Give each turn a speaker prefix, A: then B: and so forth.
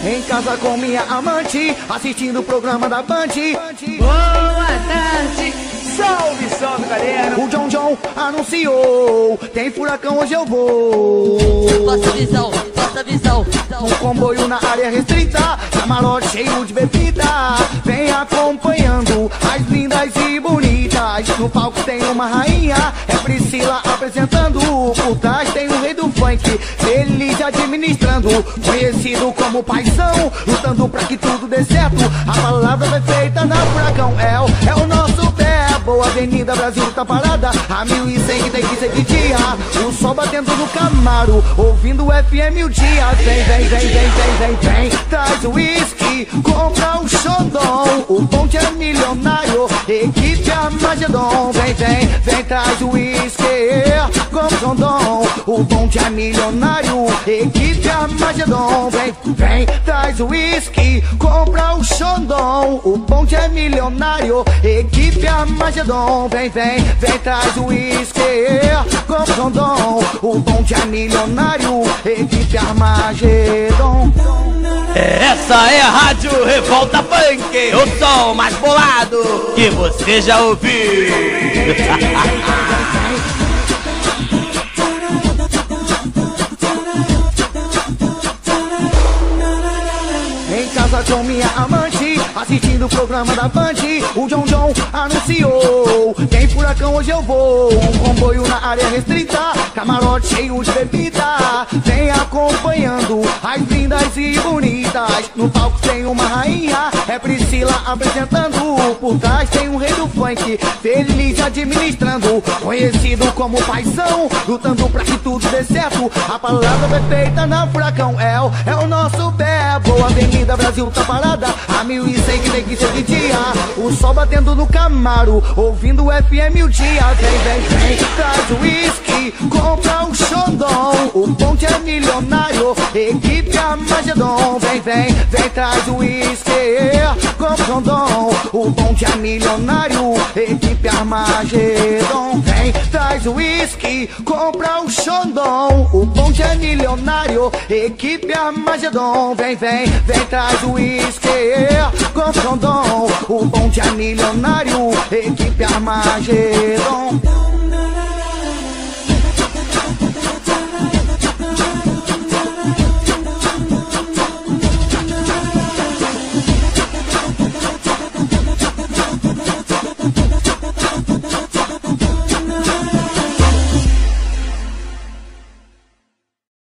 A: Em casa com minha amante, assistindo o programa da Band.
B: Boa tarde, salve, salve, galera.
A: O John anunciou, tem furacão, hoje eu vou.
C: Passa visão, passa visão.
A: Um comboio na área restrita, camarote cheio de bebida. Vem acompanhando as lindas e bonitas. No palco tem uma rainha, é Priscila apresentando. Por trás tem o rei do funk, feliz administrando. Conhecido como paizão, lutando pra que tudo dê certo. A palavra foi feita na Furacão, é o nosso Bebo. Avenida Brasil tá parada, a 1100 que tem que ser de dia. O sol batendo no Camaro, ouvindo o FM o dia. Vem, traz o uísque, compra o Xandão. O bonde é milionário, equipe Armagedon. Vem, traz o uísque, compra o Xandão. O bonde é milionário, equipe Armagedon. Vem, traz o uísque, compra o Xandão. O bonde é milionário, equipe Armagedon. Vem, traz o uísque, compra o Xandão. O bonde é milionário, equipe Armagedon.
B: Essa é a Rádio Revolta Funk, o som mais bolado que você já ouviu.
A: Em casa com minha amante, assistindo o programa da Band. O John anunciou, tem furacão, hoje eu vou. Um comboio na área restrita, camarote cheio de bebida. Vem acompanhando as lindas e bonitas. No palco tem uma rainha, é Priscila apresentando. Por trás tem um rei do funk, feliz administrando. Conhecido como paizão, lutando pra que tudo dê certo. A palavra foi feita na Furacão, é o nosso Bebo. Avenida Brasil tá parada, a 1100 que tem que ser de dia. O sol batendo no Camaro, ouvindo o FM o dia. Vem, traz o uísque, compra o Xandão. O bonde é milionário, equipe Armagedon. Vem, traz o uísque, compra o Xandão. O bonde é milionário, equipe Armagedon. Vem, traz o uísque, compra o Xandão. O bonde é milionário, equipe Armagedon. Vem, traz o uísque, compra o Xandão. O bonde é milionário, equipe Armagedon.